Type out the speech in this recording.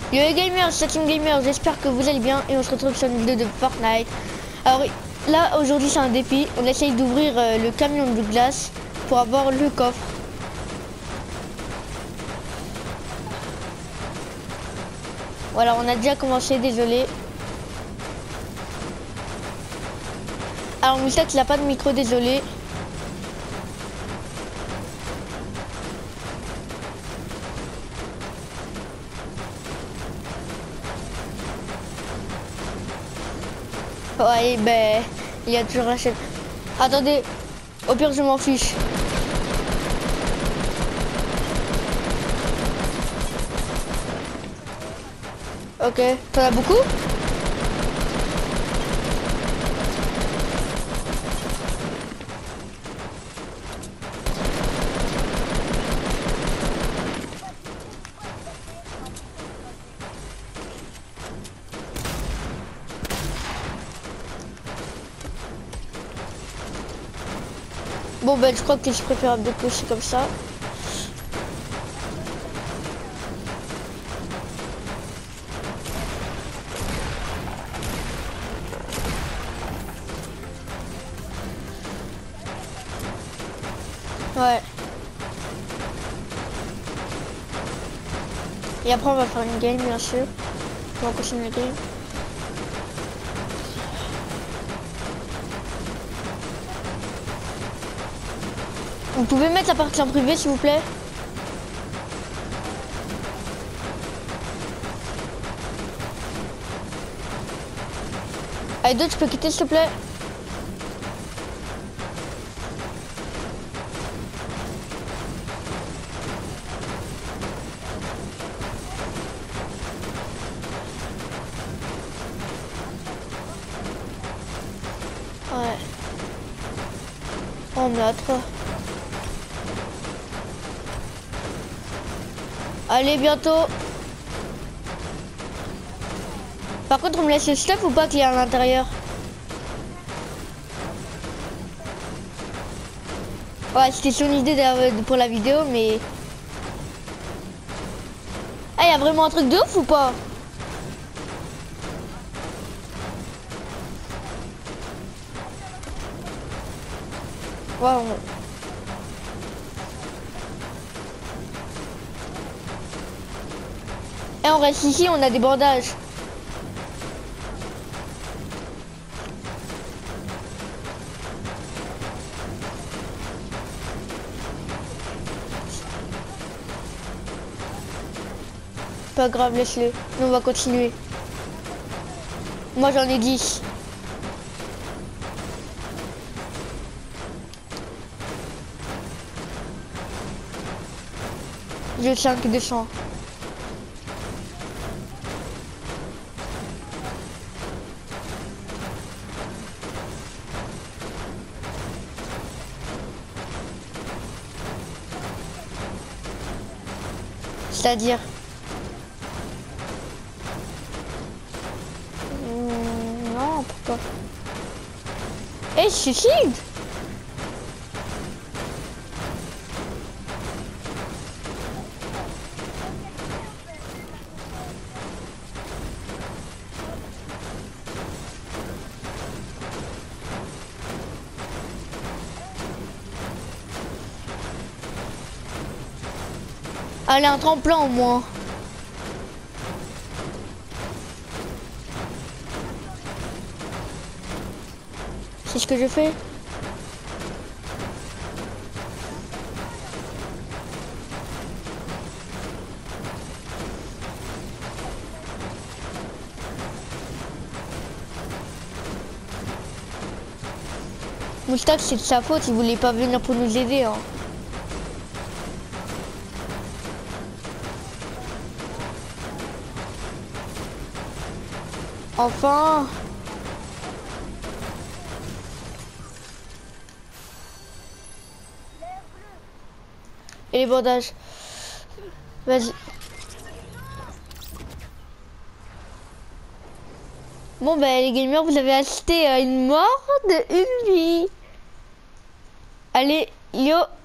Yo les gamers, c'est Team Gamer, j'espère que vous allez bien et on se retrouve sur une vidéo de Fortnite. Alors là aujourd'hui c'est un défi, on essaye d'ouvrir le camion de glace pour avoir le coffre. Voilà, on a déjà commencé, désolé. Alors Moustak il a pas de micro, désolé. Ouais, ben, il y a toujours la chaîne. Attendez, au pire, je m'en fiche. Ok, t'en as beaucoup? Bon ben je crois que c'est préférable de cocher comme ça. Ouais. Et après on va faire une game bien sûr. On va continuer la game. Vous pouvez mettre la partie en privé s'il vous plaît? Allez d'autres, tu peux quitter s'il te plaît? Ouais. On met à 3. Allez, bientôt. Par contre, on me laisse le stuff ou pas qu'il y a à l'intérieur? Ouais, c'était son idée pour la vidéo, mais... Ah, il y a vraiment un truc de ouf ou pas? Ouais, Et on reste ici, on a des bandages. Pas grave, laisse-le. Nous, on va continuer. Moi, j'en ai 10. J'ai 5 de sang. C'est-à-dire non, pourquoi? Eh, suicide! Allez, un tremplin au moins. C'est ce que je fais. Moustak, c'est de sa faute, il voulait pas venir pour nous aider. Hein. Enfin. Et les bandages. Vas-y. Bon ben les gamers, vous avez assisté à une mort de une vie. Allez, yo.